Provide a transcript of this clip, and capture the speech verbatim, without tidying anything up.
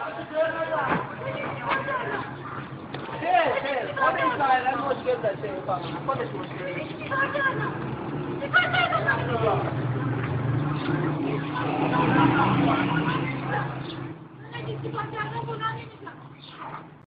Şey, şey, o da hikayeler hoş geldi şey bak. O da hoş geldi. Çıkartın. Çıkartın.